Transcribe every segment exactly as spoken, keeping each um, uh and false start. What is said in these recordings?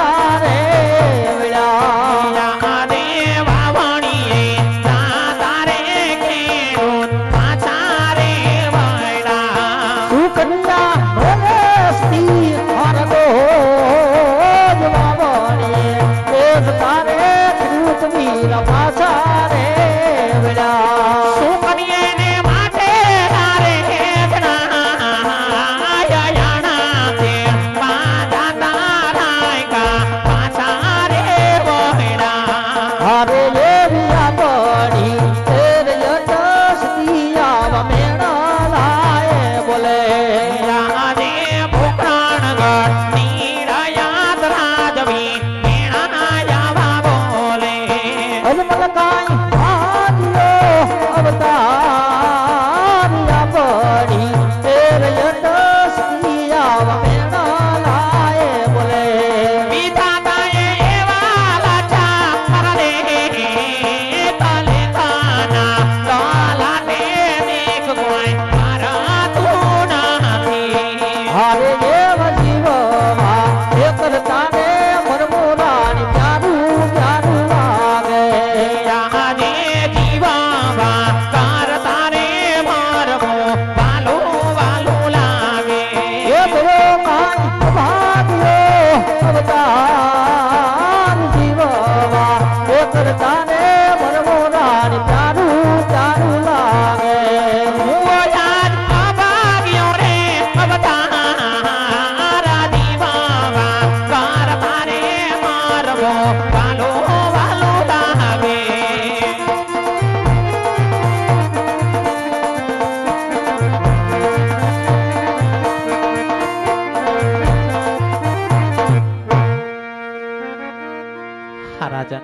રે વિડા રે વાવણીએ દાદા રે ખેડૂત પાછા રે વળ્યા સુકન્યા નોને સ્તી હરગો જવાવણીએ દેશ તારે ખેડૂત વીર પાછા રે વિડા સુકન્યે ને માટે તારે ખેડના યાયાણા તે પાછા તારાય કા પાછા રે વળ્યા હારે એવી પડી તેરે યટસ્તી આવ મેણા લાય બોલે રે ભૂકરાણગઢ નીરયાત રાજવી મેણા જાવા બોલે અજમલ કાઈ ભાગ્યો અવતારિયા પડી તેરે યટસ્તી આવ મેણા લાય બોલે વિધાતાએ એવા લાચા પરણે તલે તાના તલાટે દેખ કોઈ મારા તું નથી હારે દેવ જીવમાં એ કરતા ને મરમોરાની પ્યારું પ્યારું લાગે યાદે જીવાવા કાર તારે મારવો વાલો વાલો લાગે એ તો કાઈ ભાગ્યો અવતાર જીવવા એ કરતા ને મરમોરાની પ્યારું પ્યારું લાગે મુયાદ અભાગ્યો રે અવતારા દીવાવા કાર તારે મારવો વાલો વાલો લાગે હા રાજા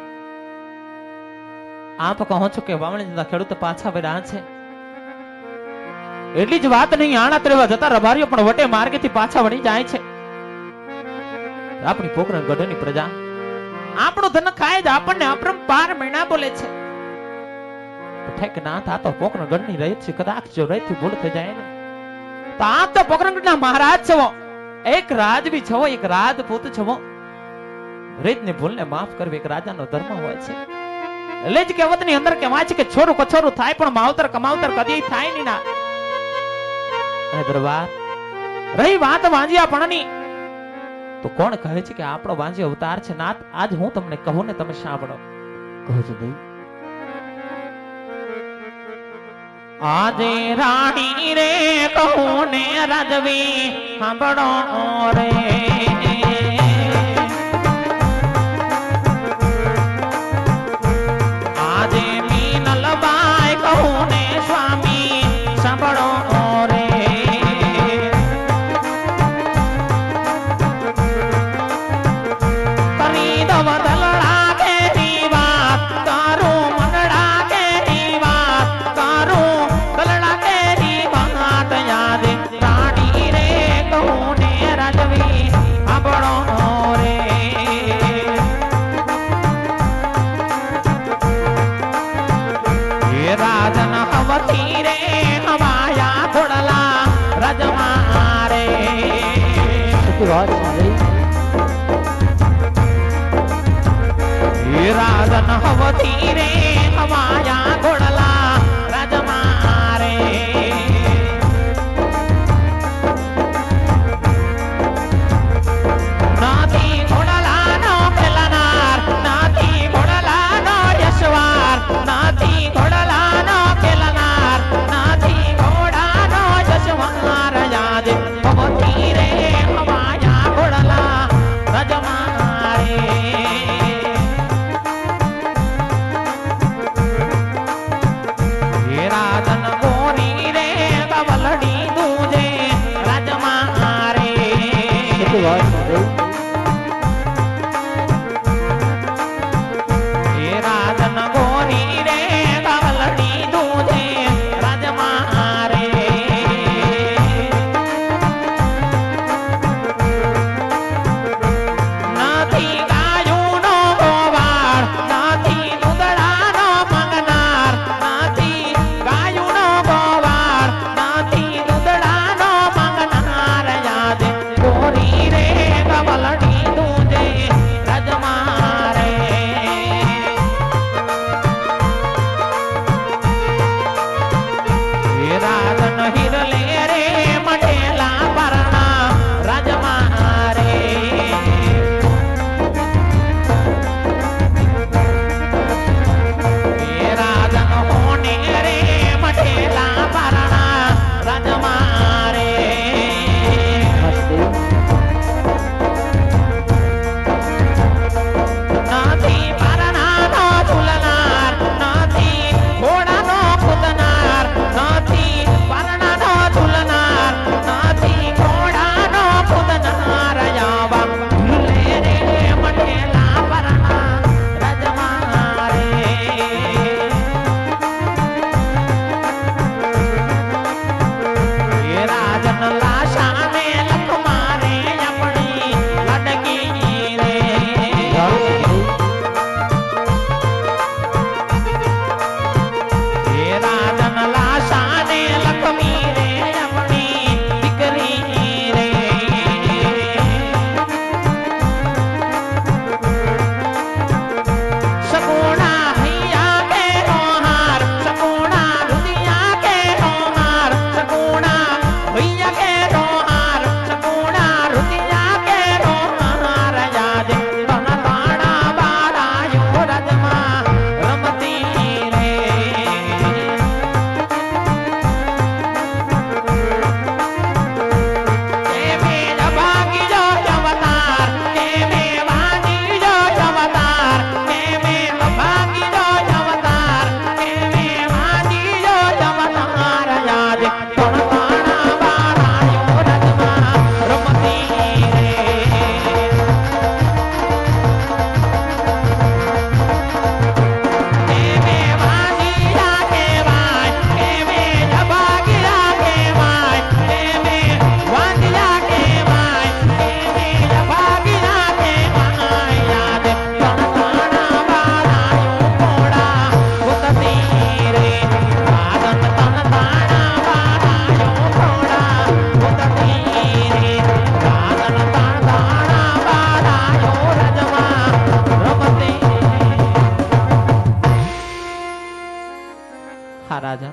આપ કહો છો કે વાવણી જતા ખેડૂત પાછા વળ્યા છે એટલી જ વાત નહીં આણા ત્રેવા જતા રબારીઓ પણ વટે માર્ગેથી પાછા વળી જાય છે આપણી પોકરણ ગઢની પ્રજા આપણું ધન ખાય જ આપણને અપરંપાર મહિના બોલે છે ઠેક ના થા તો પોકરણ ગઢની રહીત છે કદાચ જો રહીત થી ભૂલ થઈ જાય ને તો આપ તો પોકરણ ગઢના મહારાજ છો એક રાજવી છો એક રાજપૂત છો રીતની ભૂલને માફ કરવી એક રાજાનો ધર્મ હોય છે એટલે જ કહેવતની અંદર કહેવાય છે કે છોરું કછોરું થાય પણ માવતર કમાવતર કદી થાય નહીં ના અને દરબાર રહી વાત વાંજિયા પણની તો કોણ કહે છે કે આપણો વાંજી અવતાર છે નાથ આજ હું તમને કહું ને તમે સાંભળો કહો છો ભાઈ આજે રાણી રે કહું ને રાજવી સાંભળો રે આજે મીનલબાઈ કહું ને સ્વામી સાંભળો રે કરી દવ દલડા કેરી વાત તારું મનડા કેરી વાત તારું દલડા કેરી વાત યાદ રાણી રે કહું ને રાજવી સાંભળો રે રાજન હવતી રે હવાયા થોડલા રજમા રે રાજન હવતી રે હવાયા થોડલા રજમા રે નાથી ઘોડલા નો ખેલનાર નાથી ઘોડલા નો યશવાર નાથી ઘોડલા નો ખેલનાર નાથી ઘોડા નો યશવાર યાદ ભવતી રે હવાયા ઘોડલા રજમા રે રાજન ગોરી રે કવલડી દૂજે રાજમા રે રાજન ગોરી રે કવલડી દૂજે રાજમા રે નથી ગાયું નો રાજા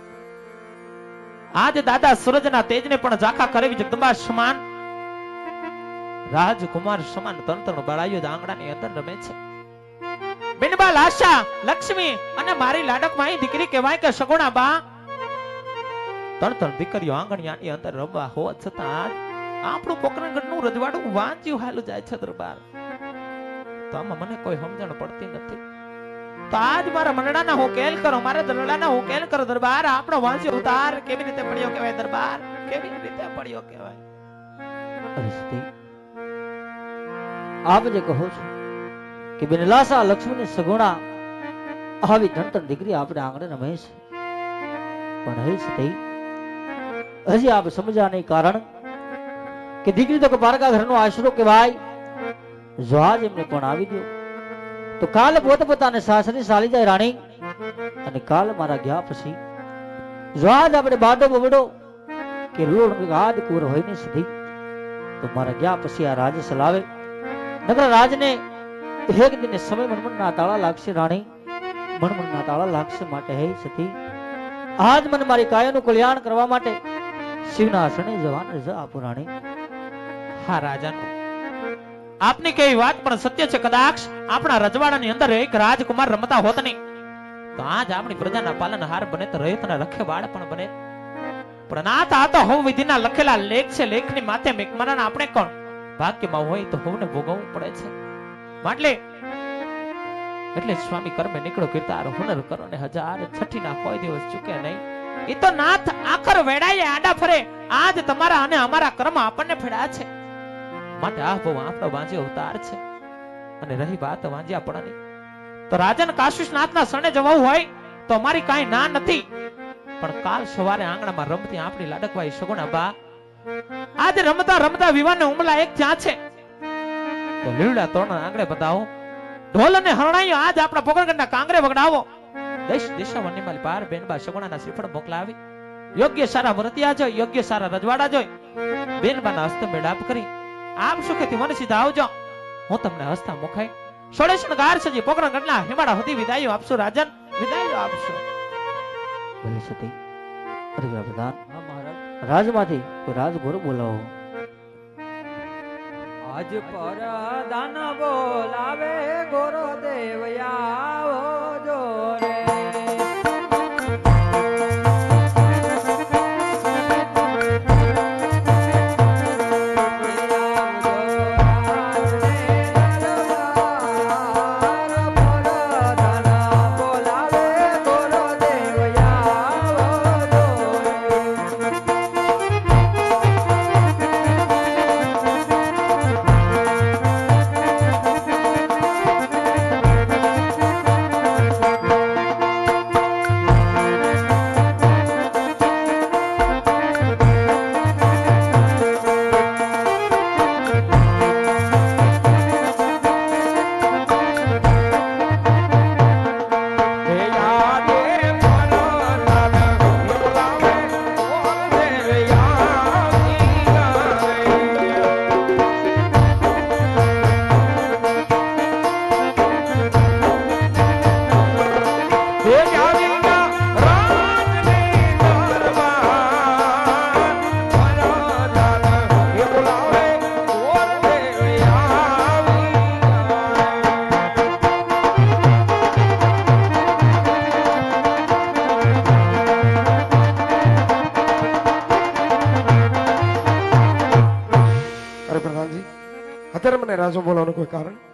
આજ દાદા સૂરજના તેજને પણ ઝાંખા કરેવી જગદંબા સમાન રાજકુમાર સમાન ત્રણ ત્રણ બાળાઈઓ આંગણાની અંદર રમે છે. બિનબા લાશા લક્ષ્મી અને મારી લાડક માઈ દીકરી કહેવાય કે સગુણા બા ત્રણ ત્રણ દીકરીઓ આંગણિયાની અંદર રમવા હોવા છતાં આપણું પોકરણગઢનું રજવાડું વાંચ્યું હાલું જાય છે દરબાર. તો આમાં મને કોઈ સમજણ પડતી નથી. તો આજ મારા મંડળાના હું કેલ કરો, મારા દરડાના હું કેલ કરો દરબાર. આપણો વાંચ્યો ઉતાર કેવી રીતે પડ્યો કહેવાય દરબાર, કેવી રીતે પડ્યો કહેવાય. આપ જે કહો છો કે બિનલાસા લક્ષ્મીની સગુણા આવી ત્રણ ત્રણ દીકરી આપણે આંગણે રમે છે, પણ હે સતી હજી આપ સમજ્યા નહીં. કારણ કે દીકરી તો પારકા ઘરનો આશરો કહેવાય. જો આજ એમને પણ આવી દો તો કાલ પોતે પોતાને સાસરી ચાલી જાય રાણી, અને કાલ મારા ગયા પછી જો આજ આપણે બાડો બબડો કે રોડ હાથ કુર હોય ને સતી તો મારા ગયા પછી આ રાજ ચલાવે. નગર રાજને એક દિને સમય મનમનના તાળા લાગશે રાણી, મનમનના તાળા લાગશે. માટે હે સતી આજ મને મારી કાયાનું કલ્યાણ કરવા માટે શિવના આસને જવાન રજા આપો રાણી. હા રાજા, આપની કેવી વાત પણ સત્ય છે. કદાચ આપણા રજવાડાની અંદર એક રાજકુમાર રમતા હોત નહીં તો આજ આપણી પ્રજાના પાલનહાર બને તો રયતના રખેવાળ પણ બને. પણ નાથ આ તો હવ વિધિના લખેલા લેખ છે. લેખની માથે મેઘમાના આપણે કોણ ભાગ્યમાં હોય તો હવને ભોગવવું પડે છે. એટલે એટલે સ્વામી કર્મે નીકળો કીર્તાર હુનર કરો ને હજાર છઠ્ઠી ના કોઈ દિવસ ચૂકે નહીં. એ તો નાથ આખર વેડાએ આડા ફરે. આજ તમારા અને અમારા કર્મ આપણને ફેડા છે. માટે આ બહુ આપણો વાંજે અવતાર છે. અને રહી વાત વાંજ્યા પડવાની તો રાજન કાશીનાથના શરણે જવું હોય તો અમારી કાંઈ ના નથી. પણ કાલ સવારે આંગણામાં રમતી આપણી લાડકવાઈ સગુણા બા આજે રમતા રમતા વિવાને ઉમલા એક ત્યાં છે તો લીવડા તોરણ આંગણે બતાવો, ઢોલ અને હરણાઈઓ આજ આપણા પોકરણગઢના કાંગરે વગડાવો. દેશ દિશાવનની માલ પાર બેનબા સગુણાના શ્રીફળ મોકલાવી યોગ્ય સારા વ્રતિયા જોઈ, યોગ્ય સારા રજવાડા જોઈ બેનબાના હસ્ત મેળાપ કરી આપ સુખેથી મને સીધા આવજો. હું તમને હસ્તા મુખાઈ સોળેશન ગાર સજી પોકરણગઢના હિમાડા સુધી વિદાયો આપશો રાજન, વિદાયો આપશો. ભલે સતી અરે પ્રધાન રાજમાંથી કોઈ રાજગુરુ બોલાવો. આજ પર દાન બોલાવે ગોરો દેવ આવો જો રે. અત્યારે મને રાજો બોલાવવાનું કોઈ કારણ?